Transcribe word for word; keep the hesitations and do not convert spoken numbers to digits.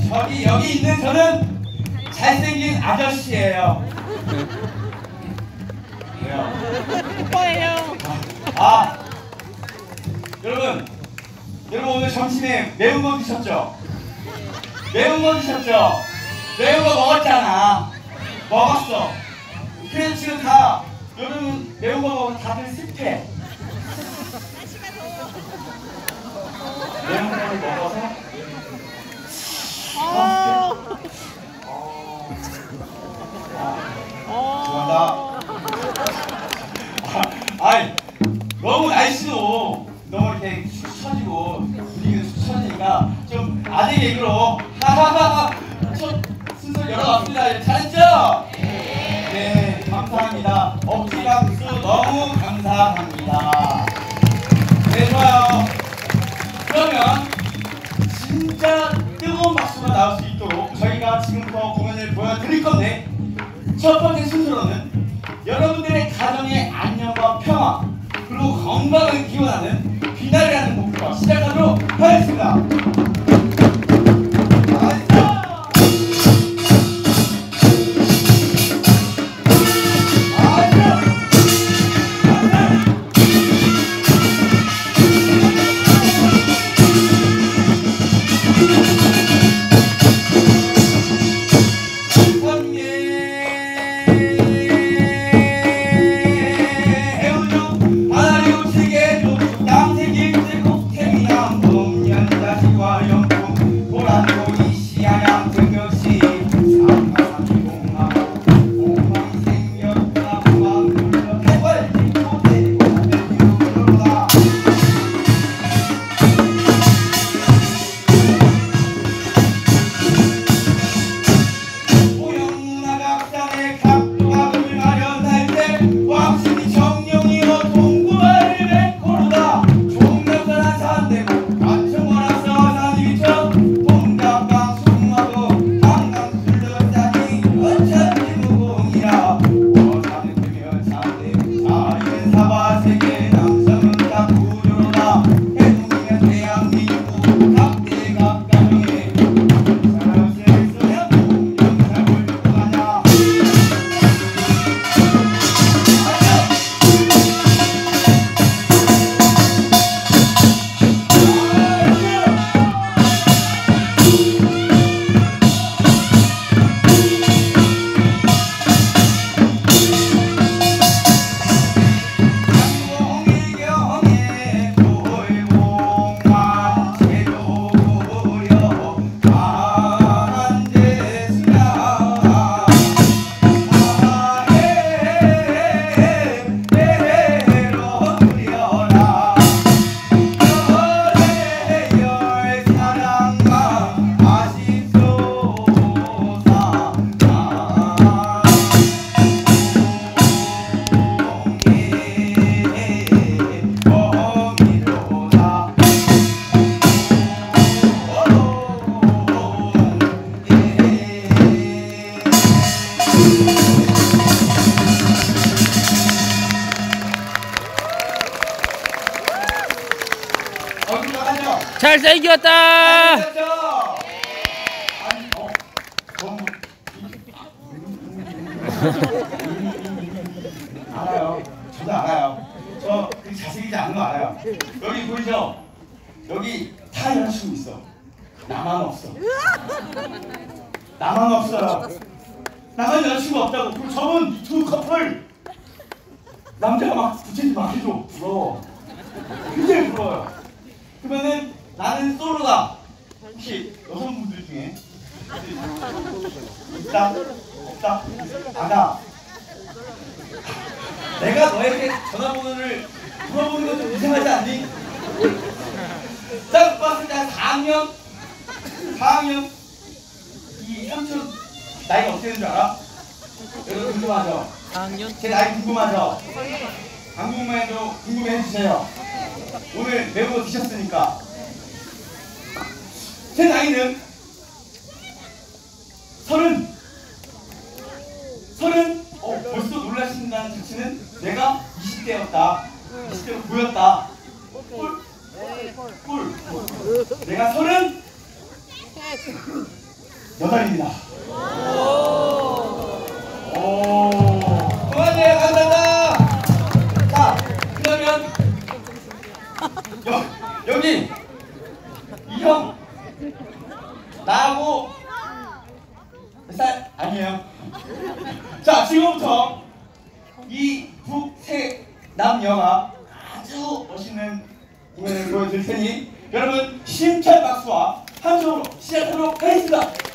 저기 여기 있는 저는 잘생긴 아저씨예요. 왜요? 오빠예요. 아, 아 여러분 여러분 오늘 점심에 매운 거 드셨죠? 매운 거 드셨죠? 매운 거 먹었잖아. 먹었어. 그래서 지금 다 여러분 매운 거 먹으면 다들 습해. 매운 거를 먹어서 아, 아, 죄송합니다. 아, 아이, 너무 날씨도 너무 이렇게 축 처지고 분위기도 축 처지니까 좀 아재 개그로 하하하하 첫 순서 열어봤습니다. 잘했죠? 네, 감사합니다. 억지 박수 너무 감사합니다. 네, 좋아요. 그러면 진짜 뜨거운 박수가 나올 수 있도록 저희가 지금부터 공연을 보여드릴 건데 첫 번째 순서로는 여러분들의 가정의 안녕과 평화 그리고 건강을 기원하는 비나리라는 곡부터 시작하도록 하겠습니다. 잘생겼다. 알아요. 저도 알아요. 저 그 잘생기지 않은 거 알아요. 여기 보이죠? 여기 다 여자친구 있어. 나만 없어. 나만 없어요. 나만 여자친구 없다고. 그리고 저분 두 커플 남자가 막 부채질 막 해줘. 부러워. 굉장히 부러워요. 그러면은 나는 솔로다. 혹시 여성분들 중에 있다? 없다? 아나. 내가 너에게 전화번호를 물어보는 건 좀 이상하지 않니? 딱 봤을 때 한 사 학년? 사 학년? 이 삼촌 나이가 어떻게 되는 줄 알아? 여러분 궁금하죠? 사 학년? 제 나이 궁금하죠? 안 궁금해도 궁금해 해주세요. 오늘 매운 거 드셨으니까. 제 나이는 서른. 서른. 어, 벌써 놀라신다는 자체는 내가 이십 대였다. 이십 대로 보였다. 꿀? 꿀. 내가 서른. 여덟입니다. 오, 그만해요. 감사합니다. 자, 그러면 여, 여기 이 형 나하고 몇 살? 아니에요. 자, 지금부터 이 북세 남녀가 아주 멋있는 공연을 보여드릴 테니 여러분 힘찬 박수와 함성으로 시작하도록 하겠습니다.